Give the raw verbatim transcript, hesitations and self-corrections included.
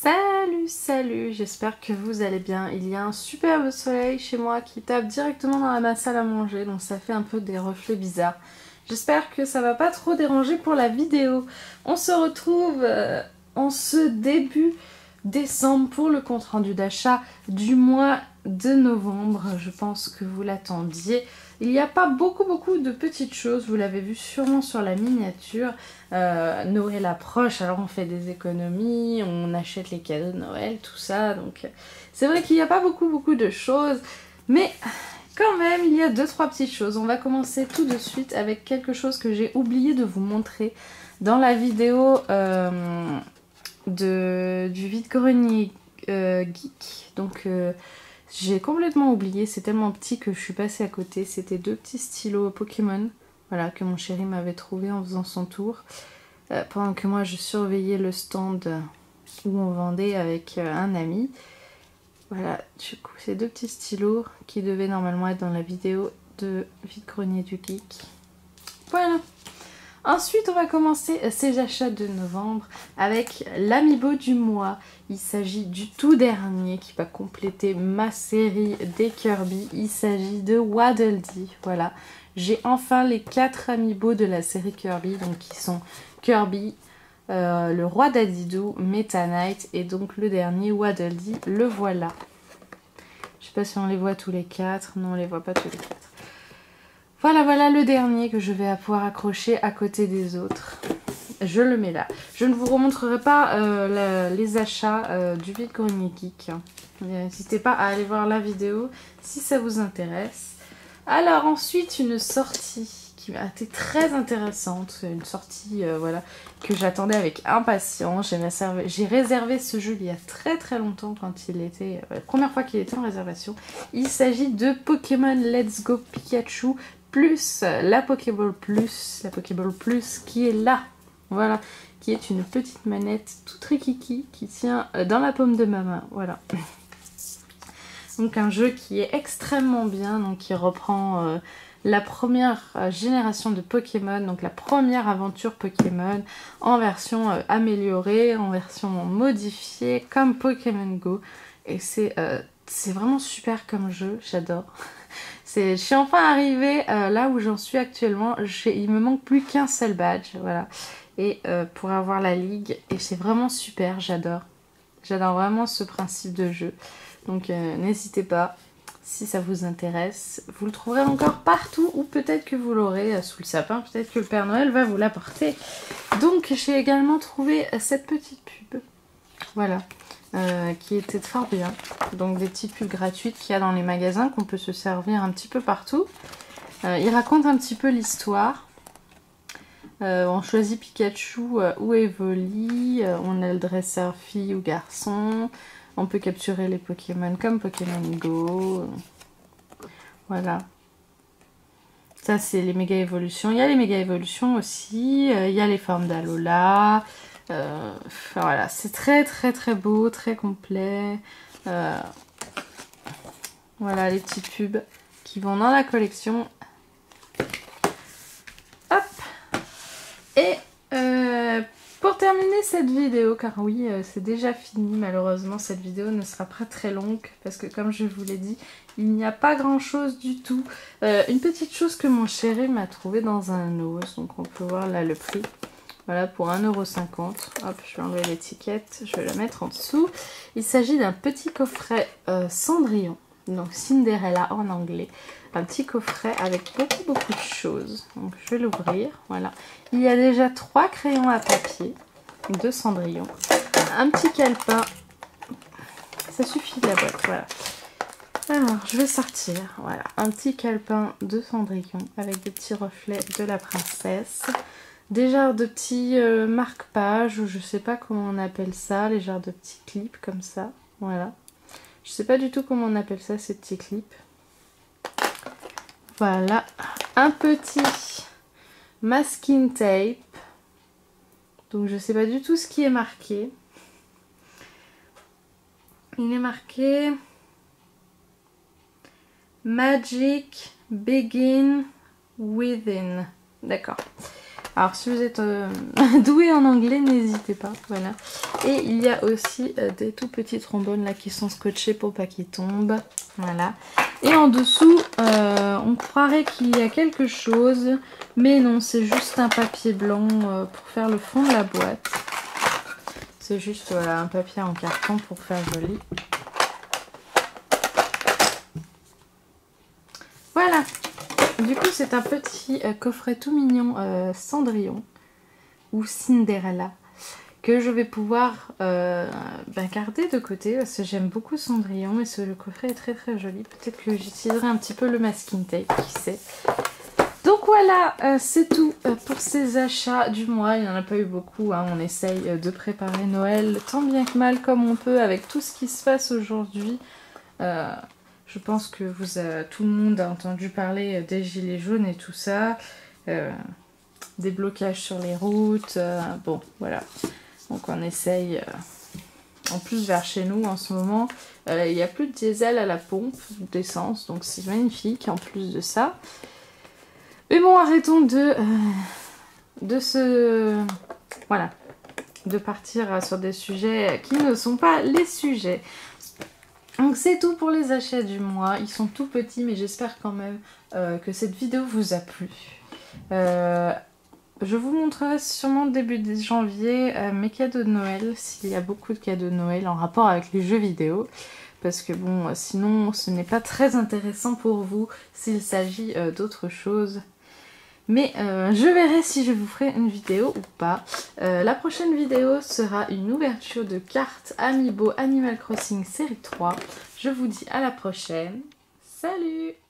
Salut, salut, j'espère que vous allez bien. Il y a un superbe soleil chez moi qui tape directement dans ma salle à manger, donc ça fait un peu des reflets bizarres. J'espère que ça va pas trop déranger pour la vidéo. On se retrouve euh, en ce début décembre pour le compte rendu d'achat du mois de novembre. Je pense que vous l'attendiez. Il n'y a pas beaucoup beaucoup de petites choses, vous l'avez vu sûrement sur la miniature. Euh, Noël approche, alors on fait des économies, on achète les cadeaux de Noël, tout ça. Donc c'est vrai qu'il n'y a pas beaucoup beaucoup de choses, mais quand même il y a deux trois petites choses. On va commencer tout de suite avec quelque chose que j'ai oublié de vous montrer dans la vidéo euh, de, du vide-grenier euh, geek. Donc euh, j'ai complètement oublié, c'est tellement petit que je suis passée à côté. C'était deux petits stylos Pokémon, voilà, que mon chéri m'avait trouvé en faisant son tour. Euh, pendant que moi je surveillais le stand où on vendait avec euh, un ami. Voilà, du coup, ces deux petits stylos qui devaient normalement être dans la vidéo de vide-grenier du geek. Voilà. Ensuite, on va commencer ces achats de novembre avec l'amiibo du mois. Il s'agit du tout dernier qui va compléter ma série des Kirby. Il s'agit de Waddle Dee. Voilà, j'ai enfin les quatre amiibo de la série Kirby, donc qui sont Kirby, euh, le roi d'Adidou, Meta Knight et donc le dernier Waddle Dee. Le voilà. Je sais pas si on les voit tous les quatre. Non, on les voit pas tous les quatre. Voilà, voilà le dernier que je vais pouvoir accrocher à côté des autres. Je le mets là. Je ne vous remontrerai pas euh, la, les achats euh, du vide-grenier geek. N'hésitez pas à aller voir la vidéo si ça vous intéresse. Alors ensuite, une sortie qui a été très intéressante. Une sortie euh, voilà, que j'attendais avec impatience. J'ai réservé, j'ai réservé ce jeu il y a très très longtemps quand il était... Euh, la première fois qu'il était en réservation. Il s'agit de Pokémon Let's Go Pikachu plus la Pokéball Plus, la Pokéball Plus qui est là, voilà, qui est une petite manette tout trikiki qui tient dans la paume de ma main, voilà. Donc un jeu qui est extrêmement bien, donc qui reprend euh, la première euh, génération de Pokémon, donc la première aventure Pokémon en version euh, améliorée, en version modifiée, comme Pokémon Go, et c'est euh, c'est vraiment super comme jeu, j'adore. Je suis enfin arrivée euh, là où j'en suis actuellement. Il me manque plus qu'un seul badge, voilà. Et euh, pour avoir la ligue, et c'est vraiment super, j'adore. J'adore vraiment ce principe de jeu. Donc euh, n'hésitez pas, si ça vous intéresse. Vous le trouverez encore partout, ou peut-être que vous l'aurez euh, sous le sapin. Peut-être que le Père Noël va vous l'apporter. Donc j'ai également trouvé cette petite pub. Voilà. Euh, qui était fort bien. Donc des petites pubs gratuites qu'il y a dans les magasins qu'on peut se servir un petit peu partout. Euh, il raconte un petit peu l'histoire. Euh, on choisit Pikachu euh, ou Evoli. Euh, on a le dresseur fille ou garçon. On peut capturer les Pokémon comme Pokémon Go. Voilà. Ça c'est les méga évolutions. Il y a les méga évolutions aussi. Euh, il y a les formes d'Alola. Euh, voilà, c'est très très très beau, très complet. Euh, voilà les petites pubs qui vont dans la collection. Hop. Et euh, pour terminer cette vidéo, car oui, euh, c'est déjà fini, malheureusement cette vidéo ne sera pas très longue parce que comme je vous l'ai dit, il n'y a pas grand chose du tout. Euh, une petite chose que mon chéri m'a trouvé dans un os, donc on peut voir là le prix. Voilà, pour un euro cinquante. Hop, je vais enlever l'étiquette, je vais la mettre en dessous. Il s'agit d'un petit coffret euh, Cendrillon, donc Cinderella en anglais. Un petit coffret avec beaucoup, beaucoup de choses. Donc je vais l'ouvrir, voilà. Il y a déjà trois crayons à papier de Cendrillon. Un petit calepin. Ça suffit de la boîte, voilà. Alors, je vais sortir, voilà. Un petit calepin de Cendrillon avec des petits reflets de la princesse. Des genres de petits euh, marque-pages, ou je sais pas comment on appelle ça, les genres de petits clips comme ça, voilà. Je sais pas du tout comment on appelle ça, ces petits clips. Voilà, un petit masking tape. Donc je sais pas du tout ce qui est marqué. Il est marqué Magic Begin Within. D'accord. Alors si vous êtes euh, doué en anglais, n'hésitez pas, voilà. Et il y a aussi euh, des tout petits trombones là qui sont scotchés pour pas qu'ils tombent, voilà. Et en dessous, euh, on croirait qu'il y a quelque chose, mais non, c'est juste un papier blanc euh, pour faire le fond de la boîte. C'est juste voilà, un papier en carton pour faire joli. Voilà. Du coup, c'est un petit euh, coffret tout mignon euh, Cendrillon ou Cinderella que je vais pouvoir euh, ben, garder de côté parce que j'aime beaucoup Cendrillon et ce, le coffret est très très joli. Peut-être que j'utiliserai un petit peu le masking tape, qui sait. Donc voilà, euh, c'est tout euh, pour ces achats du mois. Il n'y en a pas eu beaucoup, hein. On essaye euh, de préparer Noël tant bien que mal comme on peut avec tout ce qui se passe aujourd'hui. Euh, je pense que vous, euh, tout le monde a entendu parler euh, des gilets jaunes et tout ça. Euh, des blocages sur les routes. Euh, bon, voilà. Donc on essaye, euh, en plus vers chez nous en ce moment, euh, il n'y a plus de diesel à la pompe d'essence, donc c'est magnifique en plus de ça. Mais bon, arrêtons de, euh, de se... Voilà, de partir sur des sujets qui ne sont pas les sujets. Donc c'est tout pour les achats du mois, ils sont tout petits mais j'espère quand même euh, que cette vidéo vous a plu. Euh, Je vous montrerai sûrement début janvier euh, mes cadeaux de Noël, s'il y a beaucoup de cadeaux de Noël en rapport avec les jeux vidéo. Parce que bon, euh, sinon ce n'est pas très intéressant pour vous s'il s'agit euh, d'autre chose. Mais euh, je verrai si je vous ferai une vidéo ou pas. Euh, la prochaine vidéo sera une ouverture de cartes Amiibo Animal Crossing série trois. Je vous dis à la prochaine. Salut!